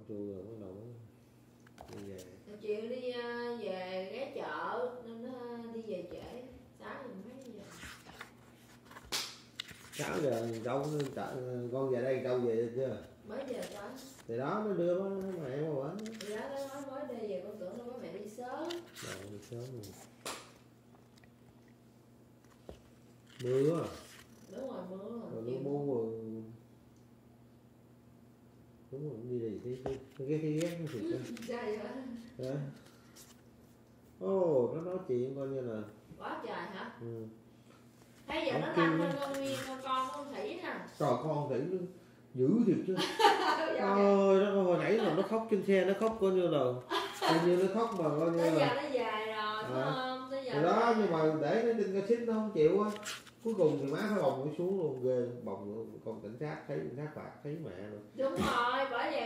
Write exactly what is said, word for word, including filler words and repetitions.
chui rồi bắt đầu đi về. Chiều đi uh, về ghé chợ nên nó đi về trễ, sáu giờ mấy giờ. sáu giờ đâu con về đây đâu về chưa? Mấy giờ tới? Thì đó nó đưa nó mẹ qua bển. Thì đó nó nói mới đi về con tưởng nó có mẹ đi sớm. Rồi đi sớm rồi. Mưa. Đúng rồi mưa. Rồi nó muốn rồi. Đúng rồi đi đi cái cái cái cái ghét nó thiệt đó. Sao vậy? Đó. Ồ, nó nói chuyện coi như là Quá trời hả? Ừ. Thấy giờ nó lăn lên con Nguyên con con con Thủy nè. Trời con Thủy nó dữ thiệt chứ. Ôi nó hồi nãy là nó khóc trên xe, nó khóc coi như là coi như nó khóc mà coi như là. Tới giờ nó về rồi phải À. không? Tới giờ Rồi đó nhưng mà để nó trên ca xích nó không chịu á. Cuối cùng thì má phải bồng nó xuống luôn ghê, bồng con cảnh sát thấy cảnh sát phạt thấy mẹ rồi. Đúng rồi, bởi vậy